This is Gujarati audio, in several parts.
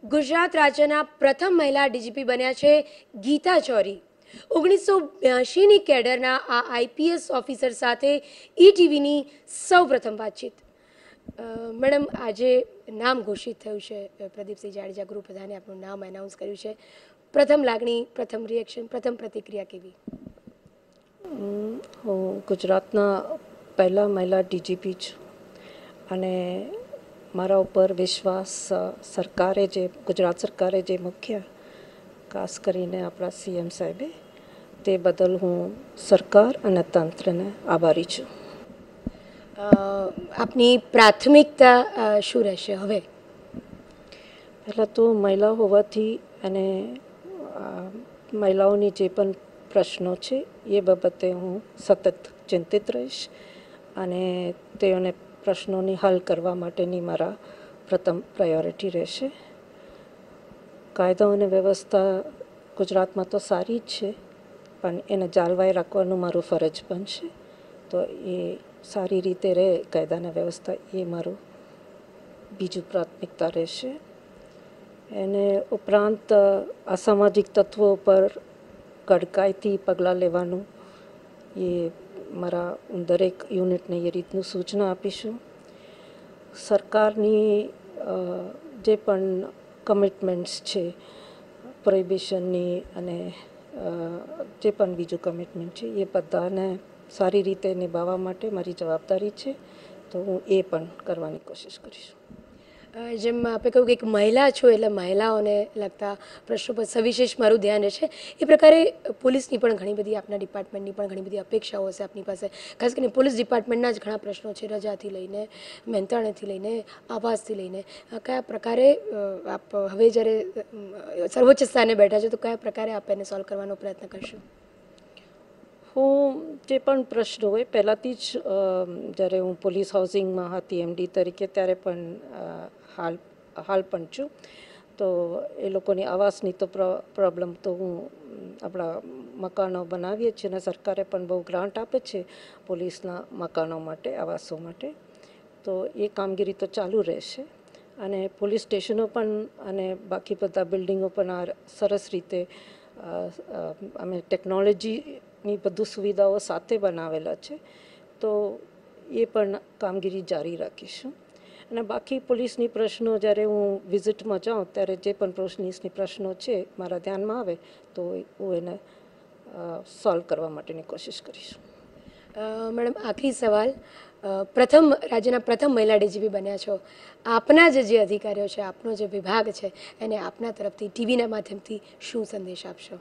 ગુજરાત રાજ્યના પ્રથમ મહિલા ડીજીપી બન્યા છે ગીતા ચૌરી. 1982ની કેડરના આ આઈપીએસ ઓફિસર સાથે ઈટીવીની સૌપ્રથમ વાતચીત. મેડમ, આજે નામ ઘોષિત થયું છે, પ્રદીપસિંહ જાડેજા ગૃહપ્રધાને આપનું નામ એનાઉન્સ કર્યું છે. પ્રથમ લાગણી, પ્રથમ રિએક્શન, પ્રથમ પ્રતિક્રિયા કેવી? હું ગુજરાતના પહેલા મહિલા ડીજીપી છું અને મારા ઉપર વિશ્વાસ ગુજરાત સરકારે જે મૂક્યા, ખાસ કરીને આપણા સીએમ સાહેબે, તે બદલ હું સરકાર અને તંત્રને આભારી છું. આપની પ્રાથમિકતા શું રહેશે હવે? પહેલાં તો મહિલા હોવાથી અને મહિલાઓની જે પણ પ્રશ્નો છે એ બાબતે હું સતત ચિંતિત રહીશ અને તેઓને પ્રશ્નોની હલ કરવા માટેની મારા પ્રથમ પ્રાયોરિટી રહેશે. કાયદો અને વ્યવસ્થા ગુજરાતમાં તો સારી જ છે, પણ એને જાળવાઈ રાખવાનું મારું ફરજ પણ છે. તો એ સારી રીતે રહે કાયદાના વ્યવસ્થા, એ મારું બીજું પ્રાથમિકતા રહેશે. એને ઉપરાંત અસામાજિક તત્વો પર કડકાઈથી પગલાં લેવાનું, એ મારા દરેક યુનિટને એ રીતનું સૂચના આપીશું. સરકારની જે પણ કમિટમેન્ટ્સ છે, પ્રોહિબિશનની અને જે પણ બીજું કમિટમેન્ટ છે, એ બધાને સારી રીતે નિભાવવા માટે મારી જવાબદારી છે, તો હું એ પણ કરવાની કોશિશ કરીશ. જેમ આપણે કહ્યું કે એક મહિલા છો એટલે મહિલાઓને લગતા પ્રશ્નો પર સવિશેષ મારું ધ્યાન રહેશે. એ પ્રકારે પોલીસની પણ ઘણી બધી, આપના ડિપાર્ટમેન્ટની પણ ઘણી બધી અપેક્ષાઓ હશે આપની પાસે. ખાસ કરીને પોલીસ ડિપાર્ટમેન્ટના જ ઘણા પ્રશ્નો છે, રજાથી લઈને, મહેનતાણાથી લઈને, આવાસથી લઈને. કયા પ્રકારે આપ હવે જ્યારે સર્વોચ્ચ સ્થાને બેઠા છો, તો કયા પ્રકારે આપ એને સોલ્વ કરવાનો પ્રયત્ન કરશો? હું જે પણ પ્રશ્નો હોય, પહેલાંથી જ જ્યારે હું પોલીસ હાઉસિંગમાં હતી એમડી તરીકે, ત્યારે પણ હાલ પણ છું. તો એ લોકોની આવાસની તો પ્રોબ્લેમ તો હું આપણા મકાનો બનાવીએ છીએ અને સરકારે પણ બહુ ગ્રાન્ટ આપે છે પોલીસના મકાનો માટે, આવાસો માટે. તો એ કામગીરી તો ચાલુ રહેશે અને પોલીસ સ્ટેશનો પણ અને બાકી બધા બિલ્ડિંગો પણ સરસ રીતે અમે ટેકનોલોજીની બધું સુવિધાઓ સાથે બનાવેલા છે. તો એ પણ કામગીરી જારી રાખીશું. અને બાકી પોલીસની પ્રશ્નો જ્યારે હું વિઝિટમાં જાઉં ત્યારે જે પણ પોલીસની પ્રશ્નો છે મારા ધ્યાનમાં આવે તો હું એને સોલ્વ કરવા માટેની કોશિશ કરીશ. મેડમ, આખરી સવાલ. રાજ્યના પ્રથમ મહિલા ડીજીપી બન્યા છો. આપના જે અધિકારીઓ છે, આપનો જે વિભાગ છે, એને આપના તરફથી ટીવીના માધ્યમથી શું સંદેશ આપશો?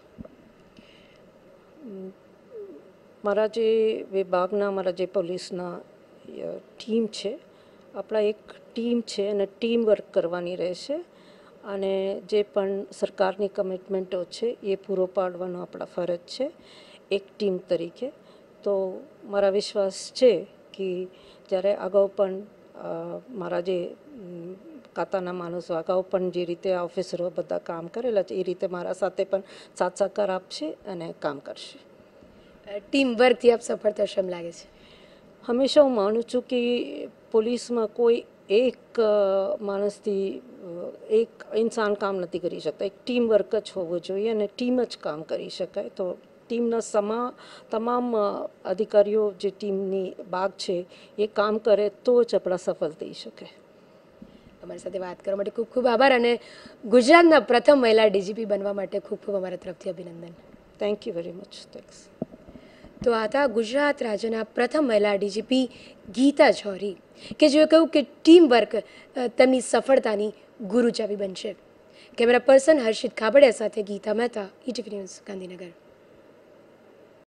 મારા જે વિભાગના, મારા જે પોલીસના ટીમ છે, આપણા એક ટીમ છે અને ટીમ વર્ક કરવાની રહેશે અને જે પણ સરકારની કમિટમેન્ટો છે એ પૂરો પાડવાનો આપણા ફરજ છે એક ટીમ તરીકે. તો મારા વિશ્વાસ છે કે જ્યારે અગાઉ પણ મારા જે ખાતાના માણસો અગાઉ પણ જે રીતે ઓફિસરો બધા કામ કરેલા છે, એ રીતે મારા સાથે પણ સાથ સહકાર આપશે અને કામ કરશે. ટીમ વર્કથી આપ સફળ થશો એમ લાગે છે? હંમેશા હું માનું છું કે પોલીસમાં કોઈ એક માણસથી એક ઇન્સાન કામ નથી કરી શકતા. એક ટીમ વર્ક જ હોવો જોઈએ અને ટીમ જ કામ કરી શકાય. તો ટીમના તમામ અધિકારીઓ જે ટીમની ભાગ છે એ કામ કરે તો જ આપણા સફળ થઈ શકે. અમારી સાથે વાત કરવા માટે ખૂબ ખૂબ આભાર અને ગુજરાતના પ્રથમ મહિલા ડીજીપી બનવા માટે ખૂબ ખૂબ અમારા તરફથી અભિનંદન. Thank you very much. Thanks. તો આ હતા ગુજરાત રાજ્યના પ્રથમ મહિલા ડીજીપી ગીતા ચૌરી, કે જેઓ કહ્યું કે ટીમ વર્ક તેમની સફળતાની ગુરુચાવી બનશે. કેમેરા પર્સન હર્ષિત ખાબડિયા સાથે ગીતા મહેતા, ઈટીવી ન્યૂઝ, ગાંધીનગર.